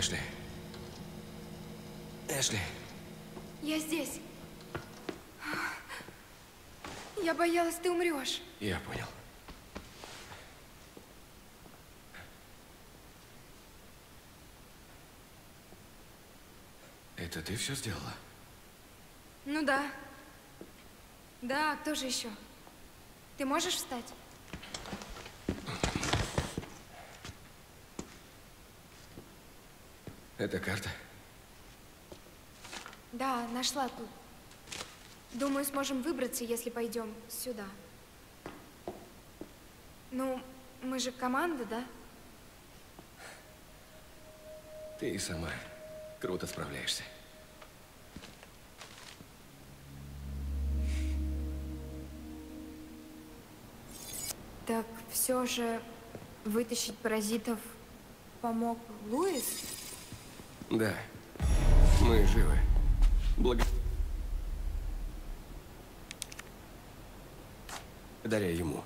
Эшли. Эшли. Я здесь. Я боялась, ты умрешь. Я понял. Это ты все сделала? Ну да. Да, кто же еще? Ты можешь встать? Это карта? Да, нашла тут. Думаю, сможем выбраться, если пойдем сюда. Ну, мы же команда, да? Ты и сама круто справляешься. Так все же вытащить паразитов помог Луис? Да. Мы живы. Благодаря ему.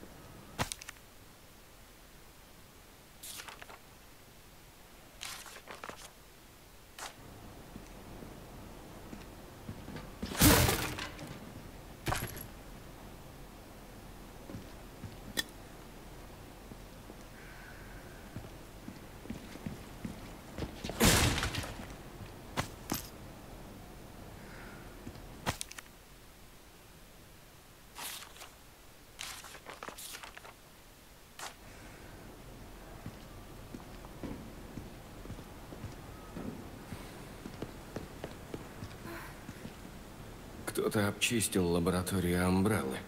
Кто-то обчистил лабораторию Амбреллы.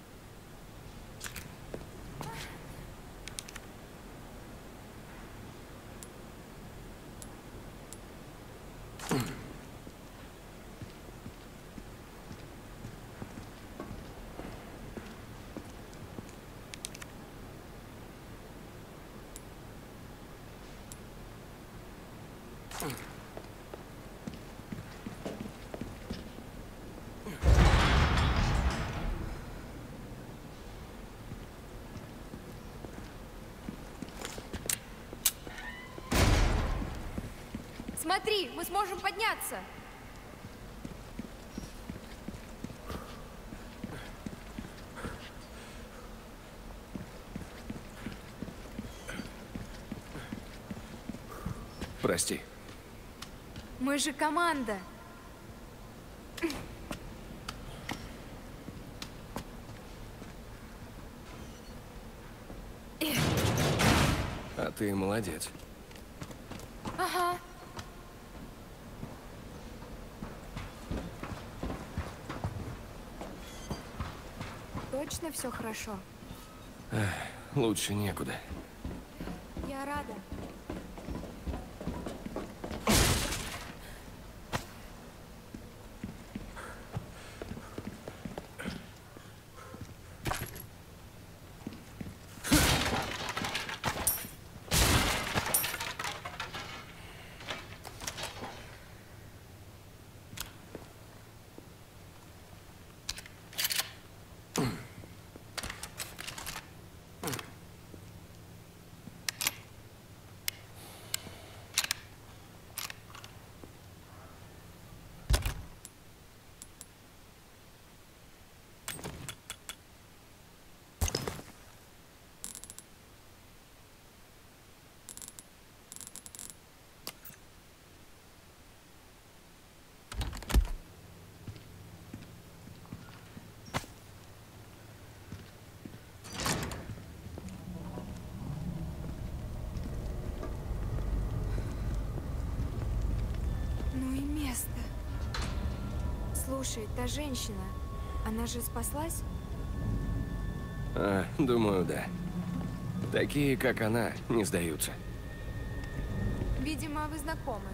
Смотри, мы сможем подняться. Прости. Мы же команда. А ты молодец. Ага. Точно все хорошо? Лучше некуда. Я рада. Ну и место. Слушай, та женщина, она же спаслась? Думаю, да. Такие, как она, не сдаются. Видимо, вы знакомы.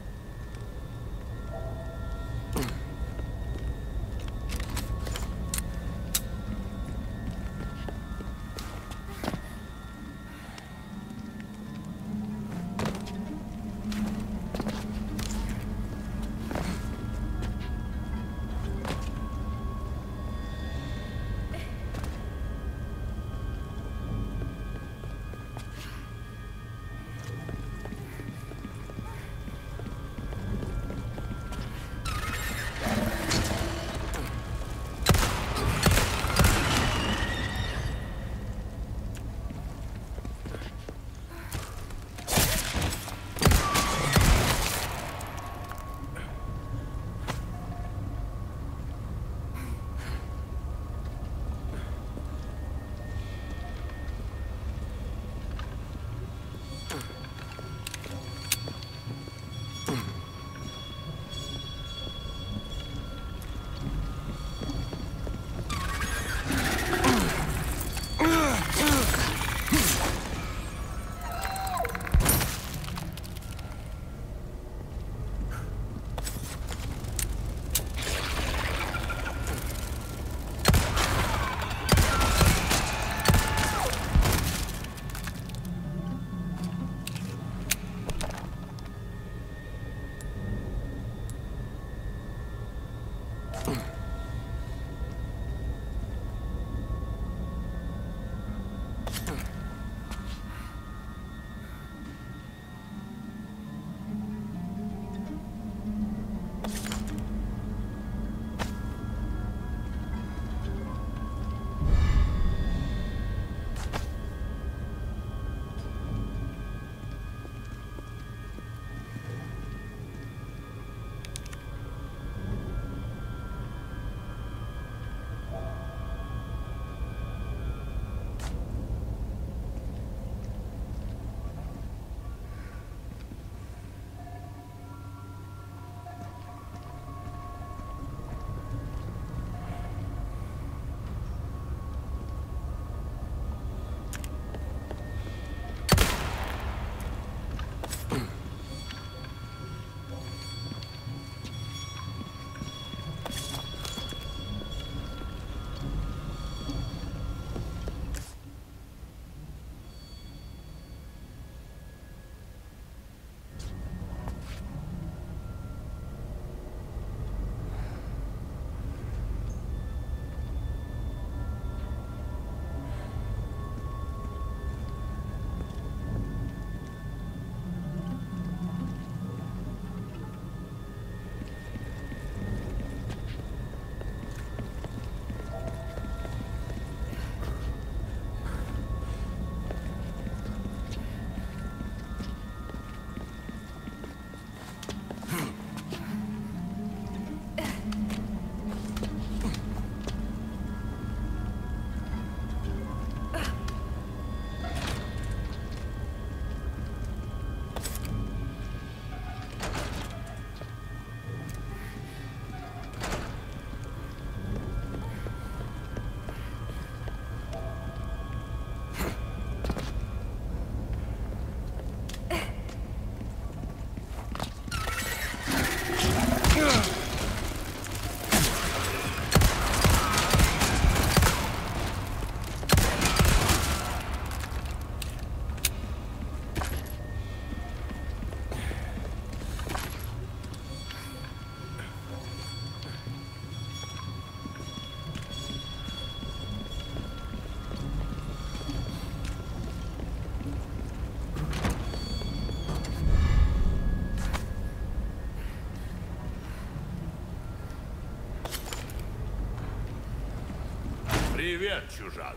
Привет, чужак.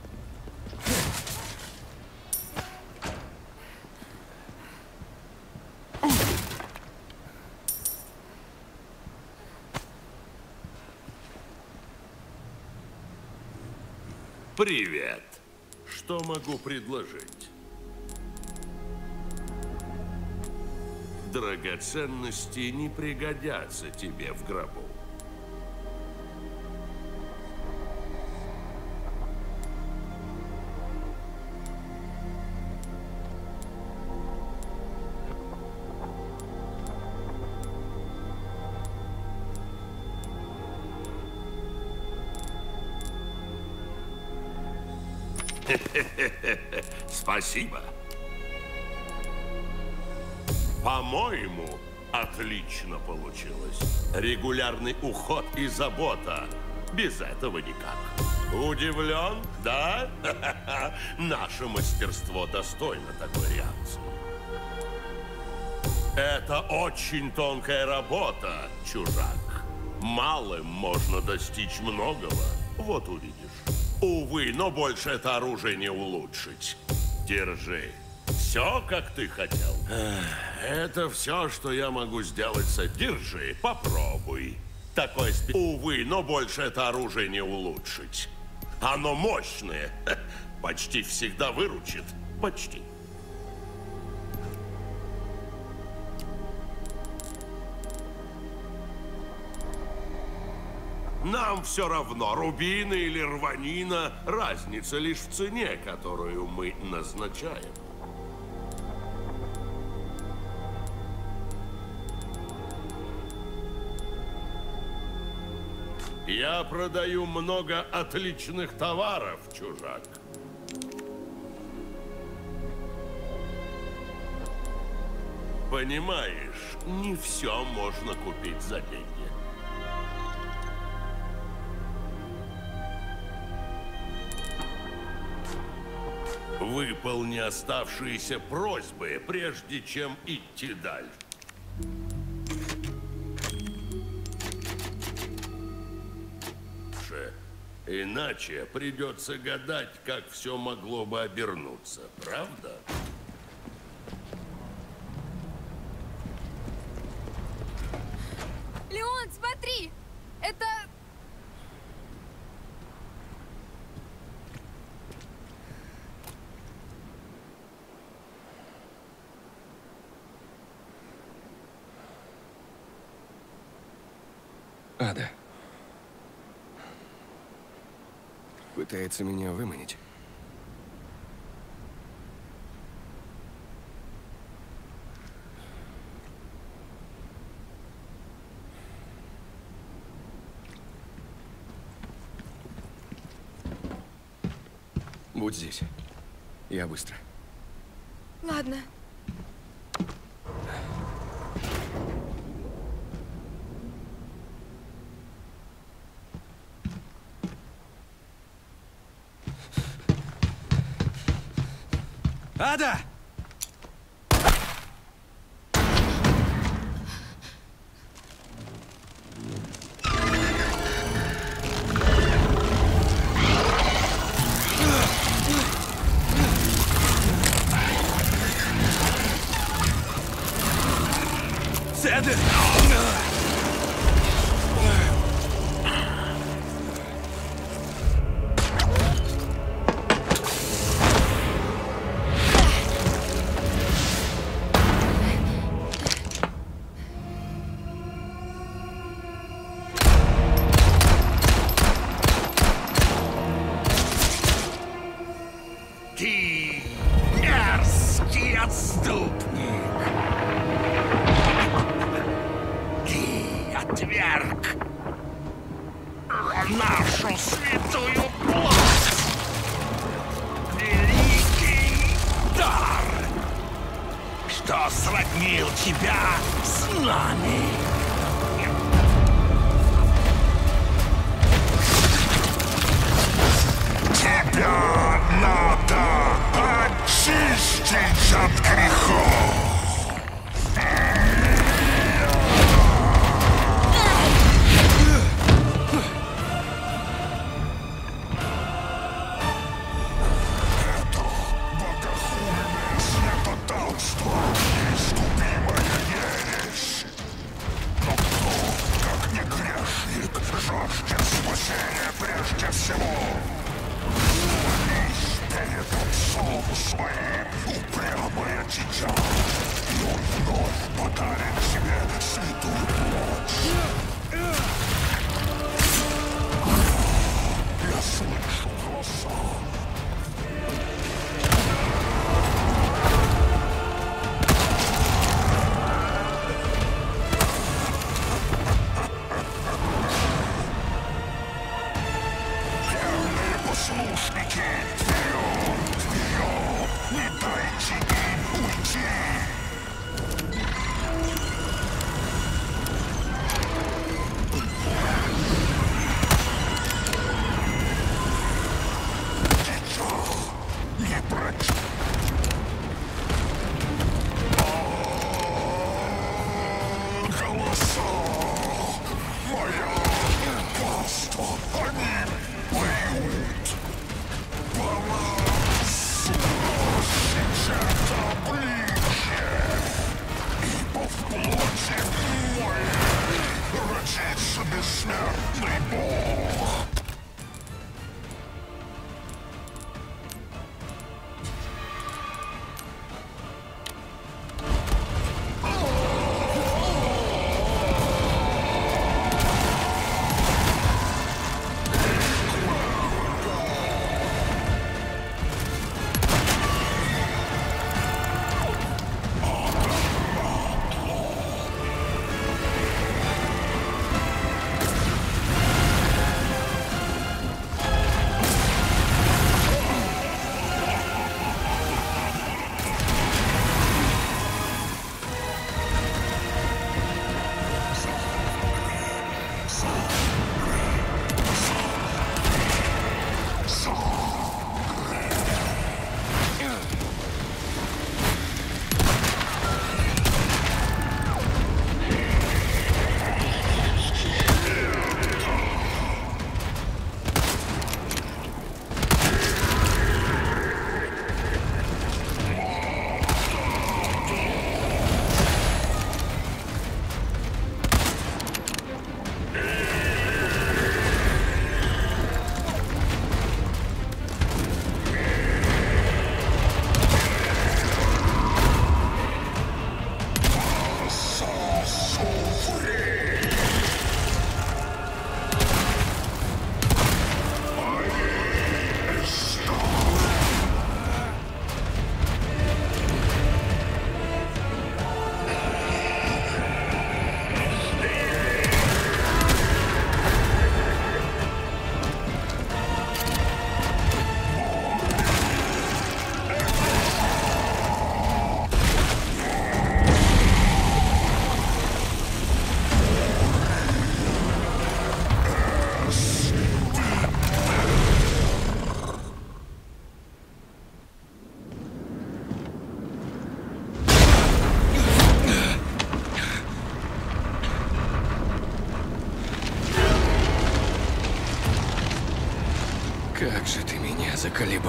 Привет. Что могу предложить? Драгоценности не пригодятся тебе в гробу. Спасибо. По-моему, отлично получилось. Регулярный уход и забота. Без этого никак. Удивлен, да? Наше мастерство достойно такой реакции. Это очень тонкая работа, чужак. Малым можно достичь многого. Вот увидишь. Увы, но больше это оружие не улучшить. Держи. Все, как ты хотел. Это все, что я могу сделать. Держи, попробуй. Такое Увы, но больше это оружие не улучшить. Оно мощное. Почти всегда выручит. Почти. Нам все равно, рубины или рванина, разница лишь в цене, которую мы назначаем. Я продаю много отличных товаров, чужак. Понимаешь, не все можно купить за деньги. Выполни оставшиеся просьбы, прежде чем идти дальше. Иначе придется гадать, как все могло бы обернуться, правда? Леон, смотри! Это... Ада. Пытается меня выманить. Будь здесь. Я быстро. Ладно. Ада! Седер! Ты мерзкий отступник. Ты отверг нашу святую плоть. Великий дар, что сроднил тебя с нами. Тебя надо очистить от грехов. Прежде всего, перед отцом своим упрямое дитя, и он вновь подарит тебе святую плоть. Я слышу голоса. Послушники, вперед, вперед, не дайте им уйти! Дитя, не прочь! Голоса! Моя паства, они поют! Это ближе, ибо в плоти моей родится бессмертный Бог. Как же ты меня заколебал.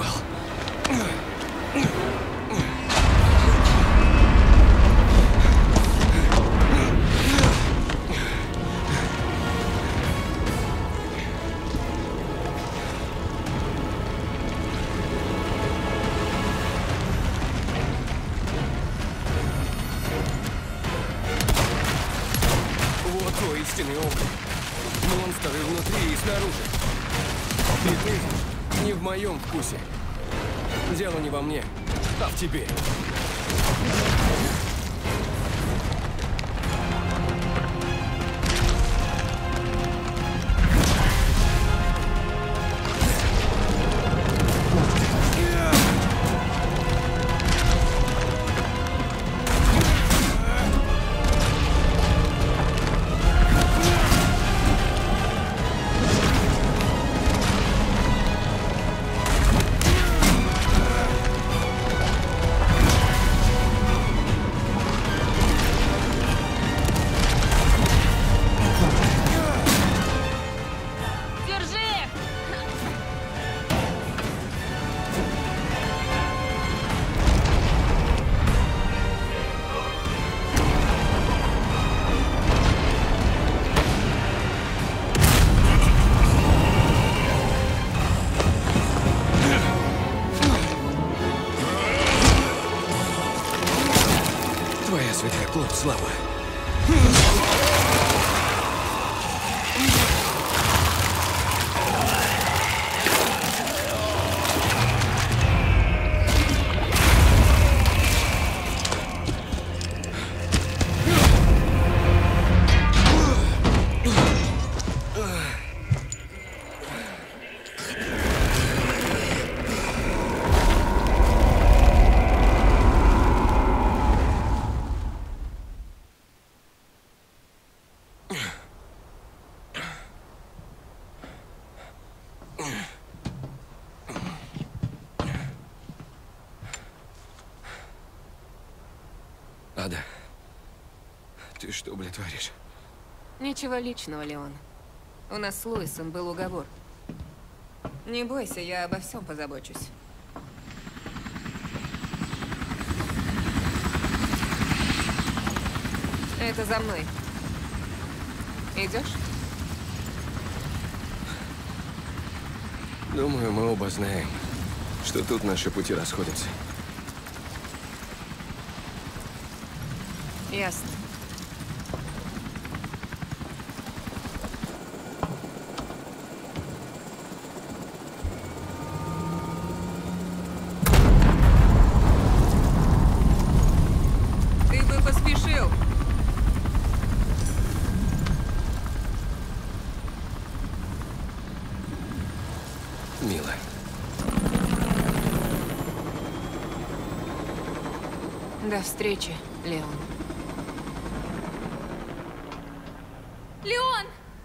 Вот твой истинный облик. Монстры внутри и снаружи. И ты не в моем вкусе. Дело не во мне, а в тебе. Твоя святая плоть слаба. Ада, ты что, блядь, творишь? Ничего личного, Леон. У нас с Луисом был уговор. Не бойся, я обо всем позабочусь. Это за мной. Идешь? Думаю, мы оба знаем, что тут наши пути расходятся. Ясно. Ты бы поспешил. Мила. До встречи, Леон. Леон!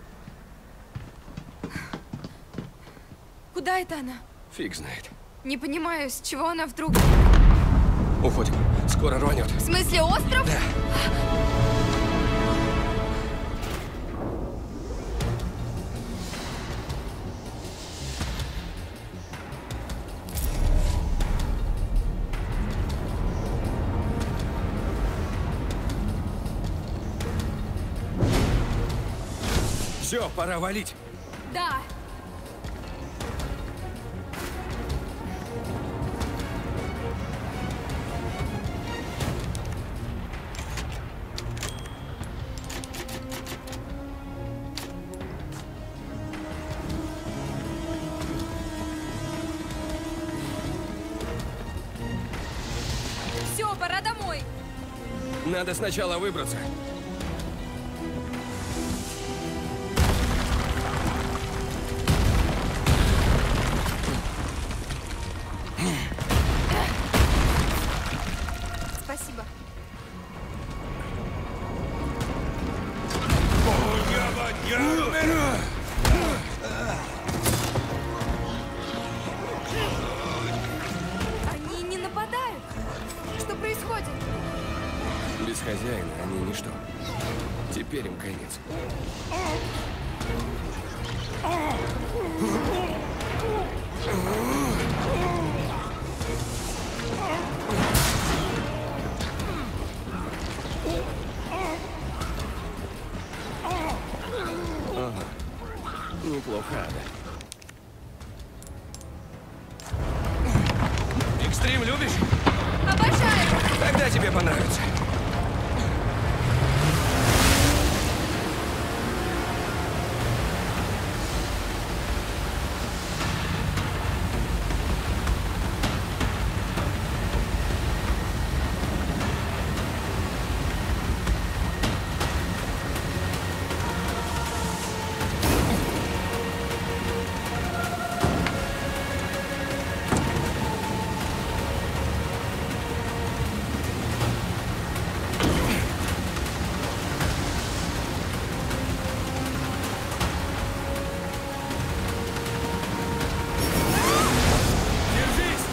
Куда это она? Фиг знает. Не понимаю, с чего она вдруг... Уходим. Скоро рванет. В смысле, остров? Да. Все, пора валить. Да. Надо сначала выбраться. Спасибо. Они не нападают. Что происходит? Без хозяина они ничто. Теперь им конец. Ага. Неплохо, Ада. Экстрим любишь? Обожаю! Тогда тебе понравится. Держись!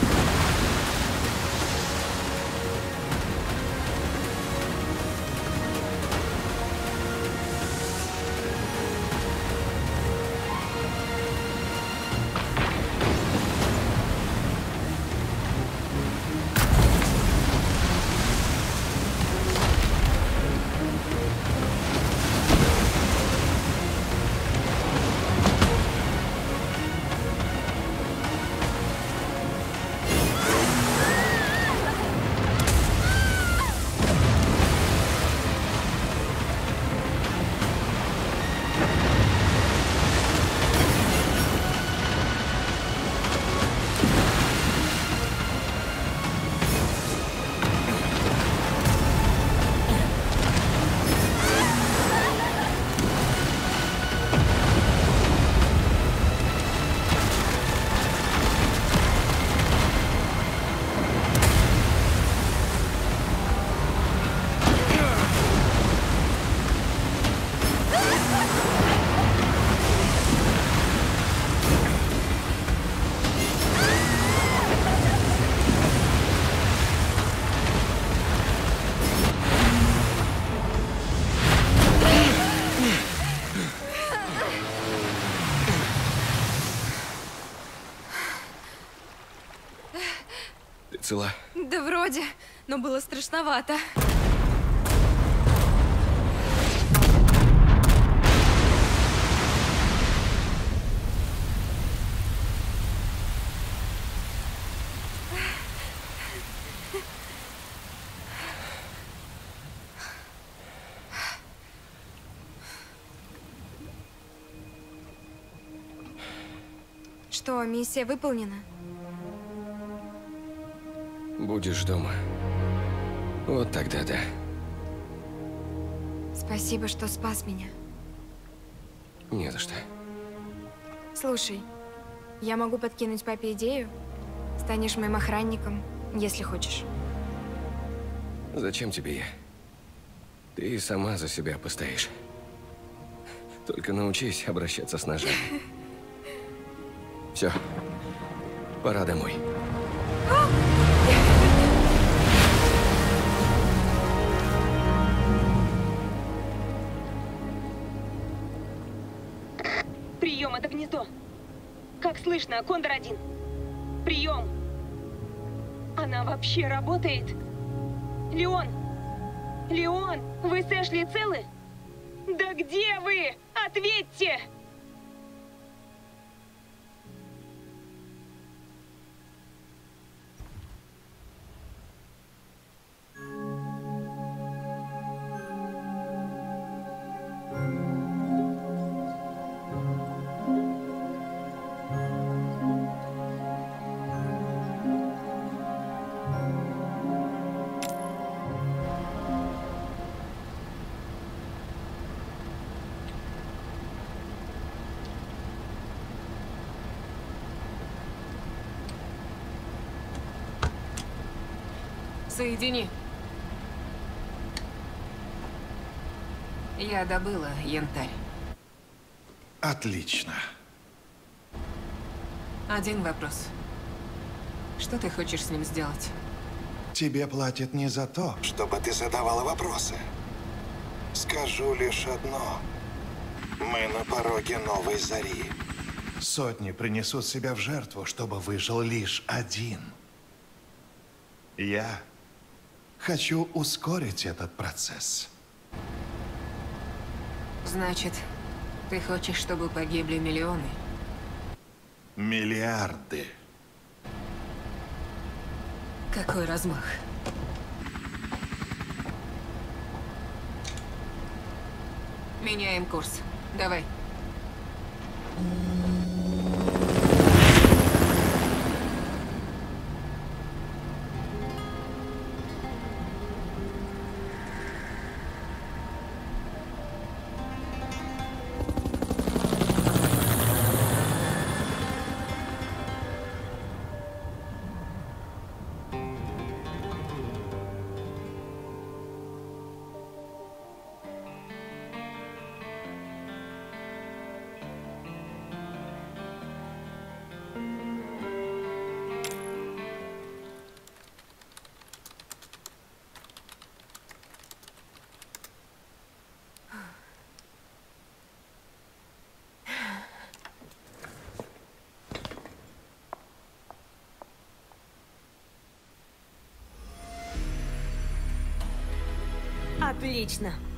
Ты цела? Да вроде, но было страшновато. Что, миссия выполнена? Будешь дома. Вот тогда да. Спасибо, что спас меня. Не за что. Слушай, я могу подкинуть папе идею. Станешь моим охранником, если хочешь. Зачем тебе я? Ты и сама за себя постоишь. Только научись обращаться с ножами. Все. Пора домой. Прием, это гнездо. Как слышно, Кондор-1. Прием. Она вообще работает? Леон! Леон, вы с Эшли целы? Да где вы? Ответьте! Соедини. Я добыла янтарь. Отлично. Один вопрос. Что ты хочешь с ним сделать? Тебе платят не за то, чтобы ты задавала вопросы. Скажу лишь одно. Мы на пороге новой зари. Сотни принесут себя в жертву, чтобы выжил лишь один. Я хочу ускорить этот процесс. Значит, ты хочешь, чтобы погибли миллионы? Миллиарды. Какой размах? Меняем курс. Давай. Отлично.